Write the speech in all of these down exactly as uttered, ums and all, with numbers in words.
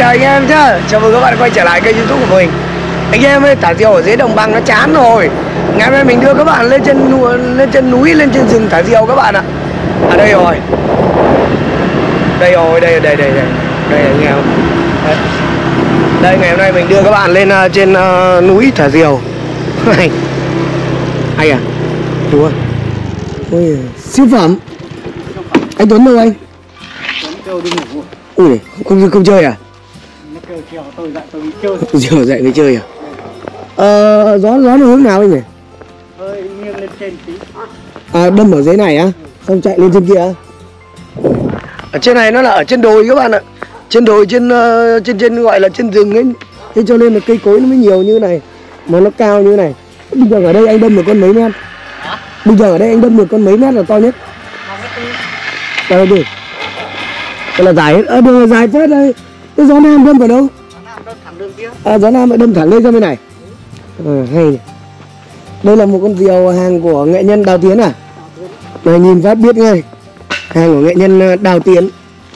chào anh em nhá. Chào mừng các bạn quay trở lại kênh YouTube của mình. Anh em ơi, thả diều ở dưới đồng bằng nó chán rồi. Ngày hôm nay mình đưa các bạn lên trên lên trên núi, lên trên rừng thả diều các bạn ạ. À đây rồi. Đây rồi, đây đây đây đây. Đây anh em. Đây. Đây ngày hôm nay mình đưa các bạn lên uh, trên uh, núi thả diều. Hay. Hay à? Đúng không? Ôi, siêu phẩm. Anh Tuấn đâu anh? Tuấn kêu đi ngủ. Ui, không không chơi à? Nó kêu chiều tôi dậy tôi đi chơi. Chiều dậy mới chơi à? Ờ, gió gió nó hướng nào anh nhỉ? Hơi nghiêng lên trên tí. À, đâm ở dưới này á, xong chạy lên trên kia á. Ở trên này nó là ở trên đồi các bạn ạ. Trên đồi, trên uh, trên trên gọi là trên rừng ấy. Thế cho nên là cây cối nó mới nhiều như này, mà nó cao như này. Bình thường ở đây anh đâm được con mấy mét? Hả? Bình thường ở đây anh đâm được con mấy mét là to nhất? Đây đi. Đây là dài hết. Ờ, đường là dài phết đây. Cái gió nam đâm vào đâu? Gió nam đâm thẳng đường kia. À, gió nam lại đâm thẳng đây ra bên này. À, hay này. Đây là một con diều hàng của nghệ nhân Đào Tiến à? Này nhìn phát biết ngay. Hàng của nghệ nhân Đào Tiến.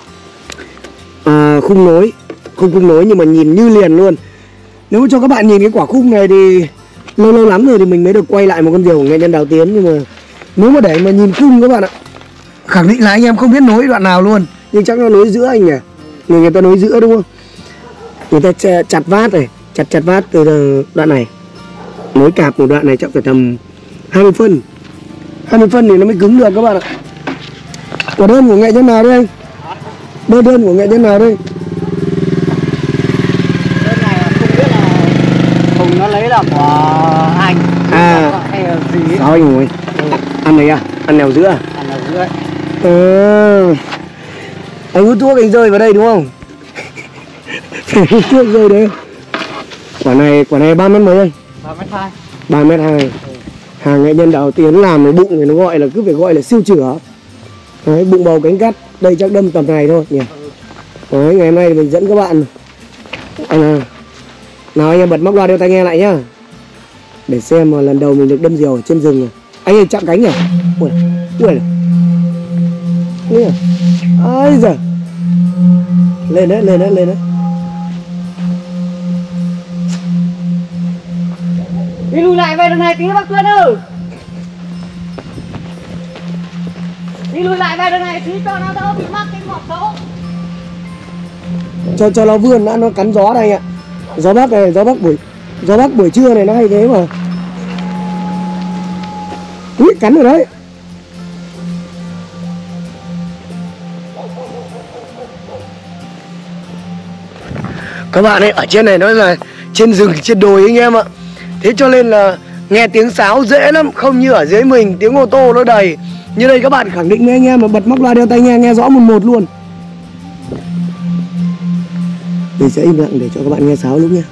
À, khung nối. Không khung nối nhưng mà nhìn như liền luôn. Nếu mà cho các bạn nhìn cái quả khung này thì lâu lâu lắm rồi thì mình mới được quay lại một con diều của nghệ nhân Đào Tiến. Nhưng mà nếu mà để mà nhìn khung các bạn ạ, khẳng định là anh em không biết nối đoạn nào luôn. Nhưng chắc nó nối giữa anh nhỉ? Người, người ta nối giữa đúng không? Người ta chặt vát này, chặt chặt vát từ đoạn này, nối cạp một đoạn này chắc phải tầm hai mươi phân. hai mươi phân thì nó mới cứng được các bạn ạ. Quả đơn của nghệ nhân nào đây anh? Đơn đơn của nghệ nhân nào đây? Đơn này không biết là Hùng nó lấy là của anh À, hay là gì ấy. Sao anh ngồi? Ừ. Ăn này à? Ăn nèo giữa à? Ăn là dưới. À, anh hút thuốc anh rơi vào đây đúng không? Hút thuốc rơi đấy. Quả này, quả này ba mét mấy anh? ba mét hai. ba mét hai. Ừ. Hàng nghệ nhân Đào Tiến làm cái bụng thì nó gọi là cứ phải gọi là siêu chửa. Đấy, bụng bầu cánh cắt. Đây chắc đâm tầm này thôi nhỉ. Đấy, ngày hôm nay mình dẫn các bạn. À, nào anh em bật móc loa đeo tai nghe lại nhá. Để xem mà lần đầu mình được đâm diều ở trên rừng. Anh ơi chạm cánh nhỉ? Ui, ui này. Ui à. Ôi giời. Lên đấy, lên đấy, lên đấy. Đi lùi lại về đường này tí bác Tuyên ơi. Đi lùi lại về đường này tí cho nó đỡ bị mắc cái ngọt xấu. Cho cho nó vươn đã, nó cắn gió đây ạ. Gió bắc này, gió bắc buổi gió bắc buổi trưa này nó hay thế mà. Úi, cắn rồi đấy. Các bạn ấy, ở trên này nó là trên rừng, trên đồi anh em ạ. Thế cho nên là nghe tiếng sáo dễ lắm. Không như ở dưới mình, tiếng ô tô nó đầy. Như đây các bạn khẳng định với anh em mà bật móc loa đeo tai nghe, nghe rõ một một luôn. Mình sẽ im lặng để cho các bạn nghe sáo lúc nha.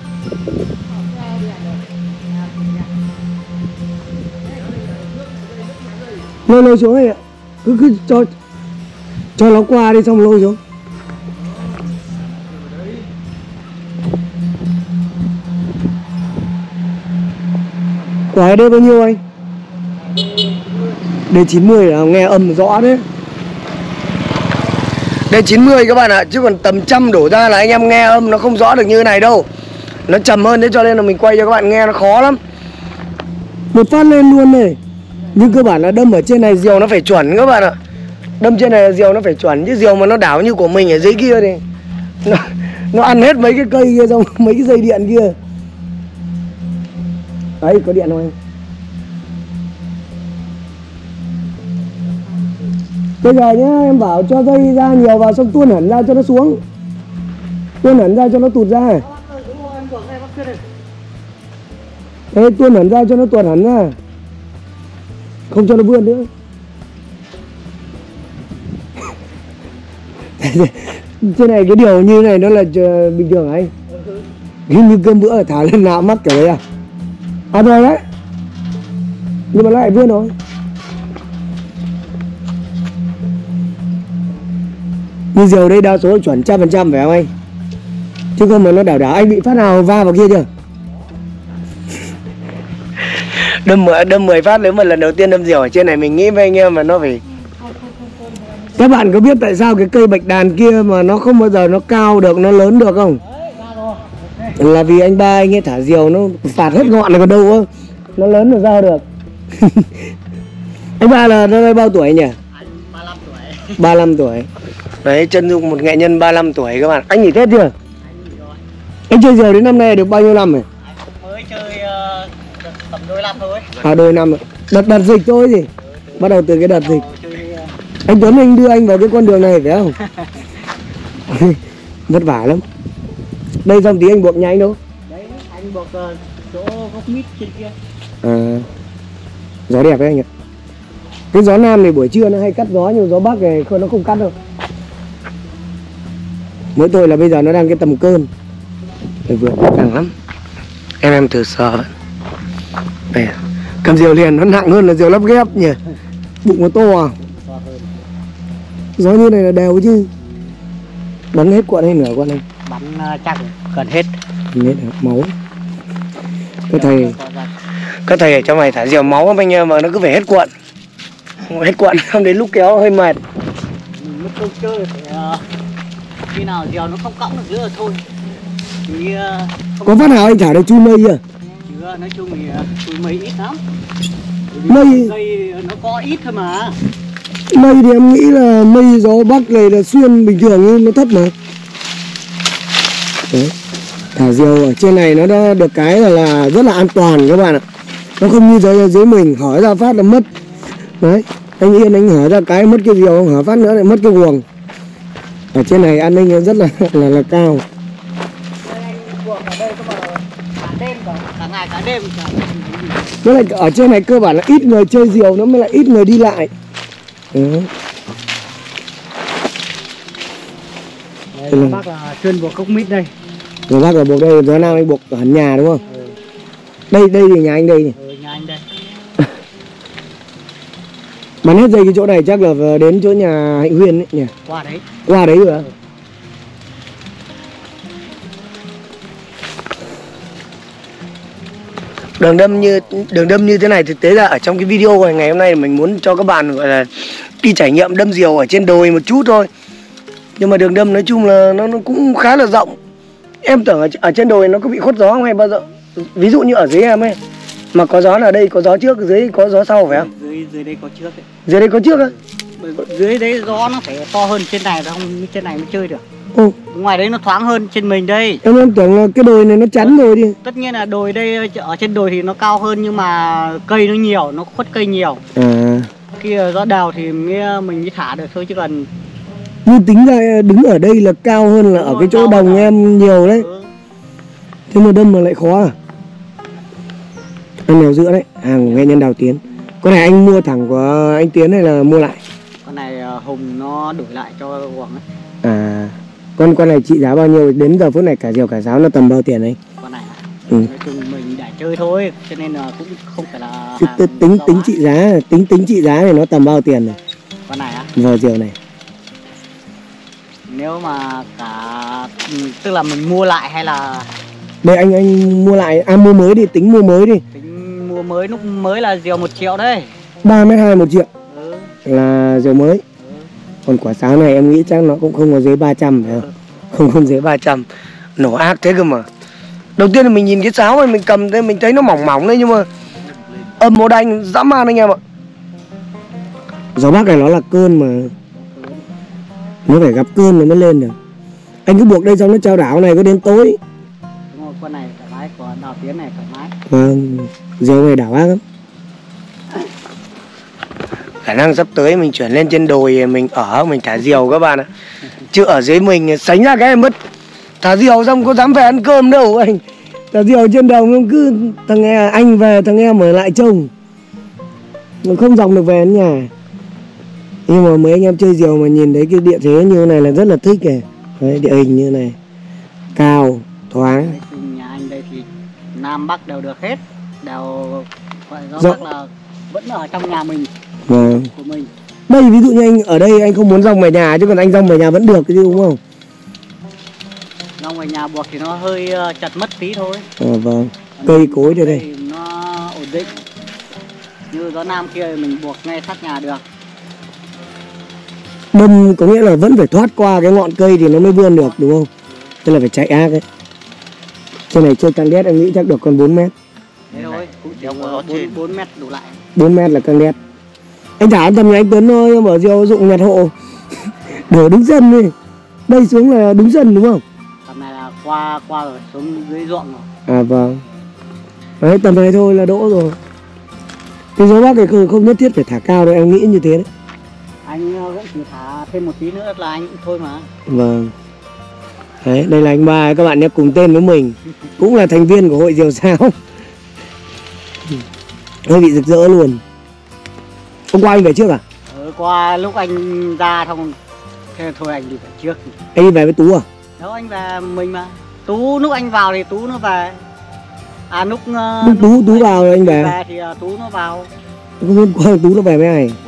Lôi lôi xuống này ạ. Cứ cứ cho cho nó qua đi xong lôi xuống. Quả đây bao nhiêu anh? Đây chín mươi là nghe âm rõ đấy. Đây chín mươi các bạn ạ, chứ còn tầm trăm đổ ra là anh em nghe âm nó không rõ được như thế này đâu. Nó trầm hơn, thế cho nên là mình quay cho các bạn nghe nó khó lắm. Một phát lên luôn này. Nhưng cơ bản là đâm ở trên này diều nó phải chuẩn các bạn ạ. Đâm trên này diều nó phải chuẩn, chứ diều mà nó đảo như của mình ở dưới kia thì nó, nó ăn hết mấy cái cây kia xong mấy cái dây điện kia. Đấy, có điện không anh? Bây giờ nhá, em bảo cho dây ra nhiều vào xong tuôn hẳn ra cho nó xuống. Tuôn hẳn ra cho nó tụt ra. Đấy, tuôn hẳn ra cho nó tuột hẳn ra. Không cho nó vươn nữa. Thế này cái điều như này nó là bình thường hả anh? Như, như cơm bữa thả lên nào mắc kiểu đấy à? À rồi đấy. Nhưng mà lại vươn rồi. Như diều đây đa số chuẩn trăm phần trăm phải không anh? Chứ không mà nó đảo đảo. Anh bị phát nào va vào kia chưa? Đâm đâm mười phát nếu mà lần đầu tiên đâm diều ở trên này mình nghĩ với anh em mà nó phải. Các bạn có biết tại sao cái cây bạch đàn kia mà nó không bao giờ nó cao được, nó lớn được không? Là vì anh ba anh ấy thả diều nó phạt hết ngọn này còn đâu á. Nó lớn rồi sao được. Anh ba là năm nay bao tuổi nhỉ? Anh ba mươi lăm tuổi. ba mươi lăm tuổi. Đấy, chân dung một nghệ nhân ba mươi lăm tuổi các bạn. Anh nghỉ Tết chưa? Anh nghỉ rồi. Anh chơi diều đến năm nay được bao nhiêu năm rồi? Anh mới chơi uh, tầm đôi năm thôi. À đôi năm rồi. Đợt đợt dịch thôi gì? Bắt đầu từ cái đợt dịch. Chơi, uh... Anh Tuấn anh đưa anh vào cái con đường này phải không? Vất vả lắm. Đây xong tí anh buộc nhà anh đâu? Đấy, anh buộc uh, chỗ gốc mít trên kia. À, gió đẹp đấy anh ạ. Cái gió nam này buổi trưa nó hay cắt gió, nhưng gió bắc này không, nó không cắt đâu. Mỗi tội là bây giờ nó đang cái tầm cơn. Phải vượt nặng lắm. Em em thử sờ. Đây, cầm diều liền nó nặng hơn là diều lắp ghép nhỉ. Bụng nó to à. Gió như này là đều chứ. Bắn hết cuộn hay nửa cuộn anh? Bắn uh, chắc gần hết. Hết máu. Cái thầy Các thầy ở trong này thả diều máu anh em mà nó cứ phải hết cuộn. Hết cuộn không đến lúc kéo hơi mệt. Lúc không chơi phải uh, khi nào diều nó không cõng được nữa thôi. Thì, uh, có phát nào anh thả được chui mây chưa? Chưa, nói chung thì uh, chui mây ít lắm. Mây mây nó có ít thôi mà. Mây thì em nghĩ là mây gió bắc này là xuyên bình thường nhưng nó thấp mà. Đấy. Thả diều ở trên này nó đã được cái là, là rất là an toàn các bạn ạ. Nó không như dưới, dưới mình hỏi ra phát là mất. Đấy, anh Yên anh hỏi ra cái mất cái diều, hỏi phát nữa lại mất cái guồng. Ở trên này an ninh rất là là, là cao. Cả ngày cả đêm. Với lại ở trên này cơ bản là ít người chơi diều, nó mới lại ít người đi lại. Ừ. Đây, bác là chuyên buộc gốc mít đây. Rồi bác là buộc đây, giờ nào anh buộc ở hẳn nhà đúng không? Ừ. Đây, đây thì nhà anh đây nhỉ? Ừ, nhà anh đây. Bắn hết dây cái chỗ này chắc là đến chỗ nhà Hạnh Huyền ấy nhỉ? Qua đấy. Qua đấy rồi ạ? Ừ. Đường đâm như đường đâm như thế này thực tế là ở trong cái video này ngày hôm nay mình muốn cho các bạn gọi là đi trải nghiệm đâm diều ở trên đồi một chút thôi. Nhưng mà đường đâm nói chung là nó, nó cũng khá là rộng. Em tưởng ở, ở trên đồi nó có bị khuất gió không hay bao giờ? Ví dụ như ở dưới em ấy mà có gió là đây có gió trước, dưới có gió sau phải không? Dưới dưới đây có trước ấy. Dưới đây có trước á? Dưới đấy gió nó phải to hơn trên này, không trên này mới chơi được. Ừ. Ngoài đấy nó thoáng hơn trên mình đây. Em em tưởng là cái đồi này nó chắn rồi đi. Tất nhiên là đồi đây, ở trên đồi thì nó cao hơn nhưng mà cây nó nhiều, nó khuất cây nhiều. À. Kia gió đào thì mình mới thả được thôi chứ còn. Nhưng tính ra đứng ở đây là cao hơn là đúng ở rồi, cái chỗ đồng là... em nhiều đấy. Ừ. Thế mà đâm mà lại khó à? Anh nèo giữa đấy, hàng nghệ nhân Đào Tiến. Con này anh mua thẳng của anh Tiến hay là mua lại? Con này Hùng nó đổi lại cho Hoàng ấy. À, con con này trị giá bao nhiêu? Đến giờ phút này cả diều cả giáo nó tầm bao tiền đấy? Con này ừ. Nói chung mình để chơi thôi, cho nên là cũng không phải là tính tính, tính trị giá, tính tính trị giá thì nó tầm bao tiền này? Con này á? Vờ diều này. Nếu mà cả tức là mình mua lại hay là đây anh anh mua lại, à mua mới đi, tính mua mới đi. Tính mua mới, lúc mới là diều một triệu đấy. ba mét hai một triệu. Ừ. Là diều mới. Ừ. Còn quả sáo này em nghĩ chắc nó cũng không có dưới ba trăm phải không? Ừ. Không không dưới ba trăm. Nổ ác thế cơ mà. Đầu tiên là mình nhìn cái sáo này mình cầm thế mình thấy nó mỏng mỏng đấy nhưng mà âm màu đanh dã man anh em ạ. Gió bắc này nó là cơn mà. Nó phải gặp cơn rồi mới lên được. Anh cứ buộc đây xong nó trao đảo này có đến tối. Đúng rồi, con này thoải mái, còn Đào Tiến này thoải mái. Vâng, diều này đảo ác lắm. Khả năng sắp tới mình chuyển lên trên đồi mình ở mình thả diều các bạn ạ. Chứ ở dưới mình sánh ra cái mất. Thả diều xong có dám về ăn cơm đâu anh. Thả diều trên đồng không cứ thằng em anh về thằng em ở lại trông. Mình không dòng được về đến nhà. Nhưng mà mấy anh em chơi diều mà nhìn thấy cái địa thế như này là rất là thích kìa. Đấy, địa hình như này. Cao, thoáng. Nhà anh đây thì Nam Bắc đều được hết. Đều gọi gió Dạ. Bắc là vẫn ở trong nhà mình. Vâng. Của mình. Đây ví dụ như anh ở đây anh không muốn rong về nhà chứ còn anh rong về nhà vẫn được chứ đúng không? Rong về nhà buộc thì nó hơi uh, chật mất tí thôi. À, vâng. Cây cối đây đây. Nó ổn định. Như gió Nam kia mình buộc ngay sát nhà được. Đâm có nghĩa là vẫn phải thoát qua cái ngọn cây thì nó mới vươn được đúng không? Tức là phải chạy ác ấy. Trên này chơi căng đét em nghĩ chắc được con bốn mét. Thế thôi, cũng chỉ có bốn mét đủ lại. bốn mét là căng đét. Anh thả tầm nhà anh Tuấn thôi, mở diều dụng nhặt hộ. Đổ đứng sân đi. Đây xuống là đúng sân đúng không? Tầm này là qua qua rồi, xuống dưới ruộng rồi. À vâng. Đấy, tầm này thôi là đỗ rồi. Cái gió bắc này không, không nhất thiết phải thả cao đâu, em nghĩ như thế đấy. Anh vẫn chỉ thả thêm một tí nữa là anh cũng thôi mà. Vâng. Đấy, đây là anh ba các bạn nhé, cùng tên với mình. Cũng là thành viên của hội diều sao. Hơi bị rực rỡ luôn. Hôm qua anh về trước à? Ừ, qua lúc anh ra thông thế thôi anh đi về trước. Anh đi về với Tú à? Đâu anh về mình mà. Tú lúc anh vào thì Tú nó về. À lúc uh, lúc Tú Tú vào rồi anh về. về thì uh, Tú nó vào. Không biết qua Tú nó về với ai.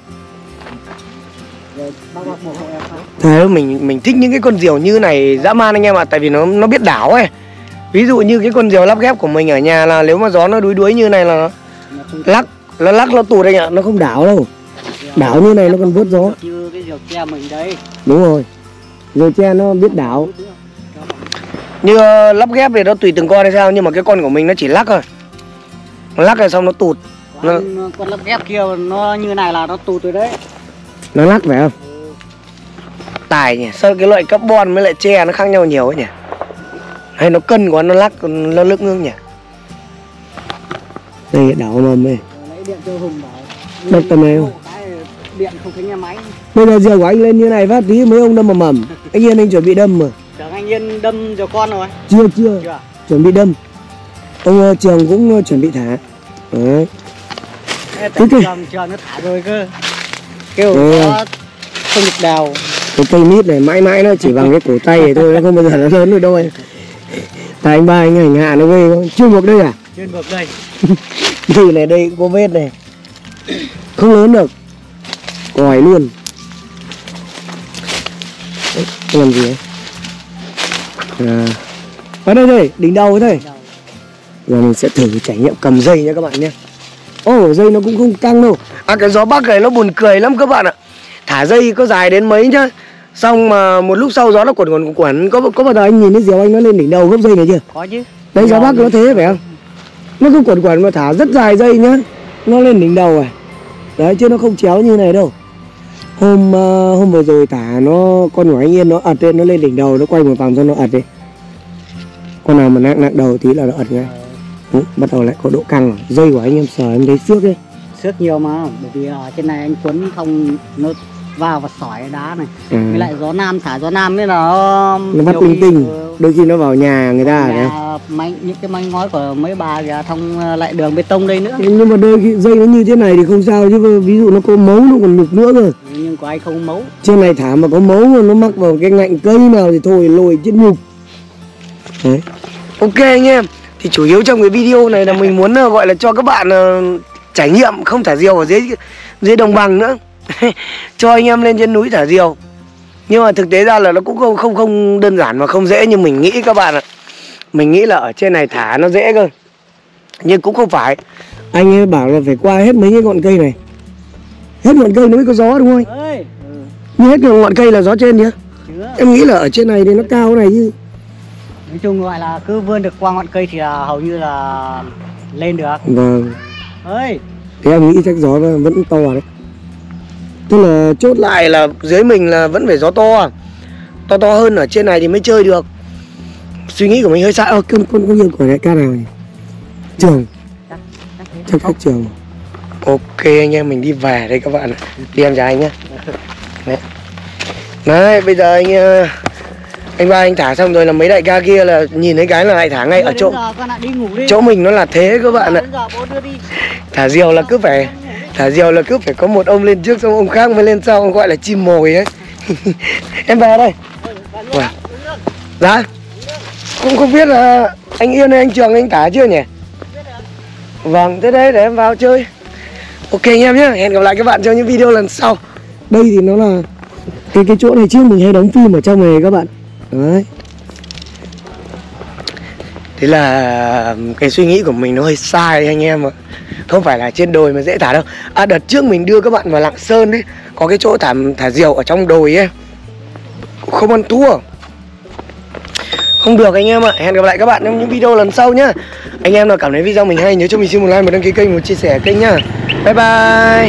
Thế mình mình thích những cái con diều như này dã man anh em ạ, tại vì nó nó biết đảo ấy. Ví dụ như cái con diều lắp ghép của mình ở nhà là nếu mà gió nó đuối đuối như này là nó lắc, nó lắc nó tụt anh ạ, nó không đảo đâu. Đảo như này nó còn vớt gió. Như cái diều tre mình đấy. Đúng rồi. Diều tre nó biết đảo. Như uh, lắp ghép thì nó tùy từng con hay sao, nhưng mà cái con của mình nó chỉ lắc thôi. Nó lắc rồi xong nó tụt. Nó... Con lắp ghép kia nó như này là nó tụt rồi đấy. Nó lắc phải không? Ừ. Tài nhỉ, sao cái loại carbon với lại tre nó khác nhau nhiều ấy nhỉ? Hay nó cân của nó lắc, nó lức ngưng nhỉ? Đây đảo mầm đây. Lấy điện cho Hùng bảo. Đập tầm này không? Điện không thấy nghe máy. Bây giờ diều của anh lên như này phát tí mấy ông đâm mầm mầm. Anh Yên anh chuẩn bị đâm mà. Chẳng anh Yên đâm cho con rồi. Chưa chưa, chưa. Chuẩn bị đâm. Ông uh, Trường cũng uh, chuẩn bị thả. Đấy. Ê, Trường, Trường nó thả rồi cơ. Kêu nó không được đào. Cái cây mít này mãi mãi nó chỉ bằng cái cổ tay này thôi, nó không bao giờ nó lớn được đâu anh. Tại anh ba anh hành hạ nó ghê không? Chưa buộc đây à? Chưa buộc đây. Đây này, đây có vết này. Không lớn được. Còi luôn. Đấy, làm gì ấy? À. Ở đây đây, đỉnh đầu thôi. Giờ mình sẽ thử trải nghiệm cầm dây nha các bạn nhé. Ồ, oh, dây nó cũng không căng đâu. À, cái gió bắc này nó buồn cười lắm các bạn ạ. Thả dây có dài đến mấy nhá. Xong mà một lúc sau gió nó quẩn quẩn quẩn. Có có bao giờ anh nhìn thấy diều anh nó lên đỉnh đầu gốc dây này chưa? Có chứ. Đấy, gió bắc nó thế phải không? Nó cứ quẩn quẩn mà thả rất dài dây nhá. Nó lên đỉnh đầu à. Đấy, chứ nó không chéo như này đâu. Hôm uh, hôm vừa rồi thả nó, con của anh Yên nó ật lên, nó lên đỉnh đầu, nó quay một vòng cho nó ật đi. Con nào mà nặng nặng đầu tí là nó ật ngay. Ừ, bắt đầu lại có độ căng rồi. Dây của anh em sờ em thấy xước đấy. Xước nhiều mà, bởi vì ở trên này anh Tuấn không nó vào và sỏi đá này. À. Với lại gió nam thả gió nam nên là nó nó bắt linh tinh. Đôi khi nó vào nhà người ta nhà, manh, những cái manh ngói của mấy bà kìa, thông lại đường bê tông đây nữa. Nhưng mà đôi khi dây nó như thế này thì không sao, chứ ví dụ nó có mấu nó còn nhục nữa cơ. Nhưng của anh không mấu. Trên này thả mà có mấu mà nó mắc vào cái ngạnh cây nào thì thôi lôi chết nhục. Đấy. Ok anh em, thì chủ yếu trong cái video này là mình muốn uh, gọi là cho các bạn uh, trải nghiệm không thả diều ở dưới dưới đồng bằng nữa. Cho anh em lên trên núi thả diều. Nhưng mà thực tế ra là nó cũng không không không đơn giản và không dễ như mình nghĩ các bạn ạ. Mình nghĩ là ở trên này thả nó dễ cơ, nhưng cũng không phải. Anh ấy bảo là phải qua hết mấy cái ngọn cây này. Hết ngọn cây nó mới có gió đúng không anh? Ơi. Ừ. Nhưng hết ngọn cây là gió trên nhá. Em nghĩ là ở trên này thì nó cao cái này chứ. Nói chung gọi là cứ vươn được qua ngọn cây thì là hầu như là lên được. Vâng. Ơi. Thế em nghĩ chắc gió vẫn to đấy. Tức là chốt lại là dưới mình là vẫn phải gió to. To to hơn ở trên này thì mới chơi được. Suy nghĩ của mình hơi sai. Ơ, con con con Yên của đại ca nào nhỉ? Trường. Chắc chắc chắc Trường. Ok anh em mình đi về đây các bạn ạ. Đi em chào anh nhé. Đấy. Đấy, bây giờ anh anh ba anh thả xong rồi là mấy đại ca kia là nhìn thấy cái là lại thả ngay ở chỗ chỗ mình nó là thế các bạn ạ. Thả diều là cứ phải thả diều là cứ phải có một ông lên trước xong ông khác mới lên sau, gọi là chim mồi ấy. Em về đây. Wow. Dạ. Cũng không biết là anh Yên hay anh Trường anh thả chưa nhỉ? Vâng, thế đấy để em vào chơi. Ok anh em nhé, hẹn gặp lại các bạn trong những video lần sau. Đây thì nó là cái cái chỗ này trước mình hay đóng phim ở trong này các bạn. Đấy. Thế là cái suy nghĩ của mình nó hơi sai anh em ạ. Không phải là trên đồi mà dễ thả đâu. À, đợt trước mình đưa các bạn vào Lạng Sơn ấy, có cái chỗ thả thả diều ở trong đồi ấy, không ăn thua. không được anh em ạ. Hẹn gặp lại các bạn trong những video lần sau nhá. Anh em nào cảm thấy video mình hay nhớ cho mình xin một like, một đăng ký kênh, một chia sẻ kênh nhá. Bye bye.